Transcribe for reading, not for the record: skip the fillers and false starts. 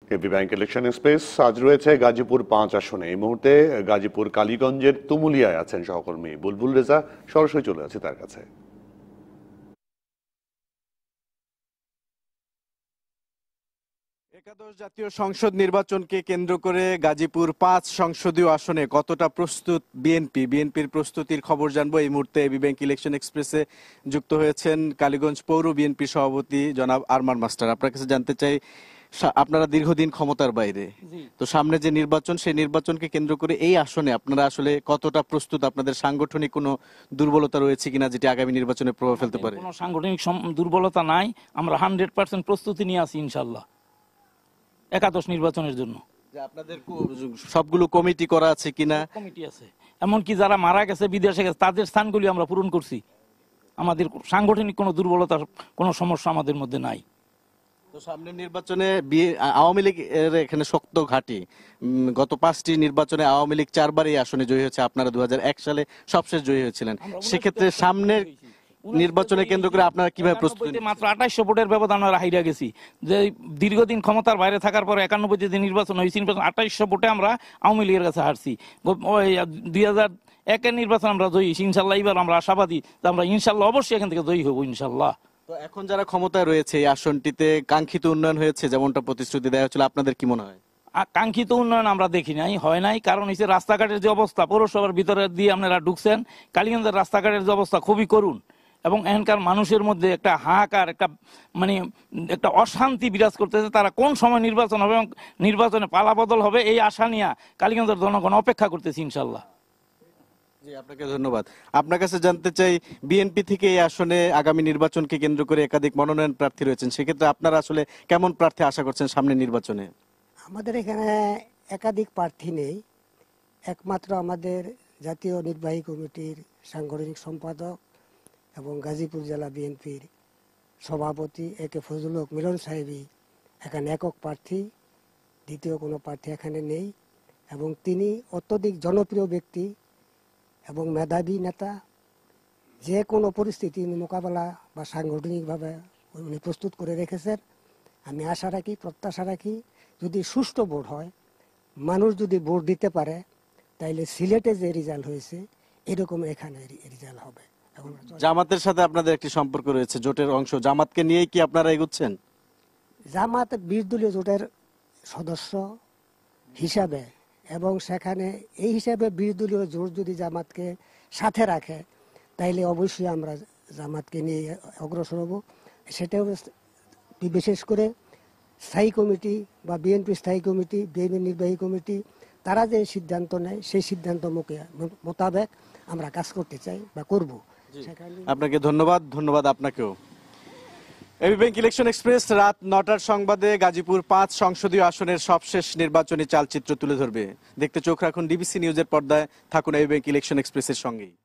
AB bank election express আজ রয়েছে গাজীপুর 5 আসনে। এই মুহূর্তে গাজীপুর কালীগঞ্জের তুমুলিয়ায় আছেন সহকর্মী বুলবুল রেজা। সরাসরি চলে আছে তার কাছে। একাদশ জাতীয় সংসদ নির্বাচনকে কেন্দ্র করে গাজীপুর 5 সংসদীয় আসনে কতটা প্রস্তুত বিএনপির প্রস্তুতির খবর জানবো এই মুহূর্তে। এবি ব্যাংক ইলেকশন এক্সপ্রেসে যুক্ত হয়েছেন কালীগঞ্জ পৌর বিএনপি সভাপতি জনাব আরমান মাস্টার। আপনার কাছে জানতে চাই, আপনারা দীর্ঘদিন ক্ষমতার বাইরে, তো সামনে যে নির্বাচন সেই নির্বাচনকে কেন্দ্র করে এই আসনে আপনারা আসলে কতটা প্রস্তুত? আপনাদের সাংগঠনিক কোনো দুর্বলতা রয়েছে কিনা যেটি আগামী নির্বাচনে প্রভাব ফেলতে পারে? কোনো সাংগঠনিক দুর্বলতা নাই, আমরা 100% প্রস্তুতি নিয়ে আছি ইনশাল্লাহ একাদশ নির্বাচনের জন্য। আপনাদের সবগুলো কমিটি করা আছে কিনা? কমিটি আছে, এমনকি যারা মারা গেছে বিদেশে গেছে তাদের স্থানগুলি আমরা পূরণ করছি। আমাদের সাংগঠনিক কোনো দুর্বলতার কোনো সমস্যা আমাদের মধ্যে নাই। তো সামনের নির্বাচনে আওয়ামী লীগ এর এখানে শক্ত ঘাঁটি। গত 5টি নির্বাচনে আওয়ামী লীগ 4বার এই আসনে জয়ী হয়েছে, আপনারা 2001 সালে সবশেষ জয়ী হয়েছিলেন। সেক্ষেত্রে সামনের নির্বাচনে কেন্দ্র করে আপনারা কিভাবে প্রস্তুতি? মাত্র 2800 ভোটের ব্যবধান আমরা হাইরা গেছি। যে দীর্ঘদিন ক্ষমতার বাইরে থাকার পরে 91 যে নির্বাচন হয়েছে, 2800 ভোটে আমরা আওয়ামী লীগের কাছে হারছি। 2001 নির্বাচন আমরা জয়ী, ইনশাল্লাহ এবার আমরা আশাবাদী যে আমরা ইনশাল্লাহ অবশ্যই এখান থেকে জয়ী হবো ইনশাল্লাহ। তো এখন যারা ক্ষমতায় রয়েছে এই আসনটিতে কাঙ্ক্ষিত উন্নয়ন হয়েছে যেমনটা প্রতিশ্রুতি দেওয়া হয়েছিল, আপনাদের কি মনে হয়? কাঙ্ক্ষিত উন্নয়ন আমরা দেখি নাই, হয় নাই। কারণ হচ্ছে রাস্তাঘাটের যে অবস্থা, পৌরসভার ভিতরে দিয়ে আপনারা ঢুকছেন, কালীগঞ্জের রাস্তাঘাটের যে অবস্থা খুবই করুণ, এবং এখানকার মানুষের মধ্যে একটা হাহাকার, একটা অশান্তি বিরাজ করতেছে। তারা কোন সময় নির্বাচন হবে এবং নির্বাচনে পালাবদল হবে এই আশা নিয়ে কালীগঞ্জের জনগণ অপেক্ষা করতেছে ইনশাল্লাহ। জি, আপনাকে ধন্যবাদ। আপনার কাছে জানতে চাই, বিএনপি থেকে এই আসনে আগামী নির্বাচনকে কেন্দ্র করে একাধিক মনোনয়ন প্রার্থী রয়েছেন, সেক্ষেত্রে আপনারা আসলে কেমন প্রার্থী আশা করছেন সামনের নির্বাচনে? আমাদের এখানে একাধিক প্রার্থী নেই, একমাত্র আমাদের জাতীয় নির্বাহী কমিটির সাংগঠনিক সম্পাদক এবং গাজীপুর জেলা বিএনপির সভাপতি একে ফজলুল হক মিলন সাহেবই এখানে একক প্রার্থী, দ্বিতীয় কোনো প্রার্থী এখানে নেই। এবং তিনি অত্যধিক জনপ্রিয় ব্যক্তি এবং মেধাবী নেতা। যে কোনো পরিস্থিতি মোকাবেলা বা সাংগঠনিকভাবে উনি প্রস্তুত করে রেখেছেন। আমি আশা রাখি, প্রত্যাশা রাখি, যদি সুষ্ঠু ভোট হয়, মানুষ যদি ভোট দিতে পারে, তাইলে সিলেটে যে রেজাল্ট হয়েছে এরকম এখানে রেজাল্ট হবে। জামাতের সাথে আপনাদের একটি সম্পর্ক রয়েছে, জোটের অংশ, জামাতকে নিয়ে কি আপনারা এগোচ্ছেন? জামাত 20 দলীয় জোটের সদস্য হিসাবে, এবং সেখানে এই হিসাবে 20 দলীয় জোট যদি জামাতকে সাথে রাখে, তাইলে অবশ্যই আমরা জামাতকে নিয়ে অগ্রসর হব। সেটাও বিশেষ করে স্থায়ী কমিটি বা বিএনপি স্থায়ী কমিটি, বিএনপি নির্বাহী কমিটি, তারা যে সিদ্ধান্ত নেয় সেই সিদ্ধান্ত মোতাবেক আমরা কাজ করতে চাই বা করব। আপনাকে ধন্যবাদ আপনাকেও। এবি ব্যাংক ইলেকশন এক্সপ্রেস রাত 9টার সংবাদে গাজীপুর 5 সংসদীয় আসনের সবশেষ নির্বাচনী চালচিত্র তুলে ধরবে। দেখতে চোখ রাখুন ডিবিসি নিউজের পর্দায়। থাকুন এবি ব্যাংক ইলেকশন এক্সপ্রেসের সঙ্গেই।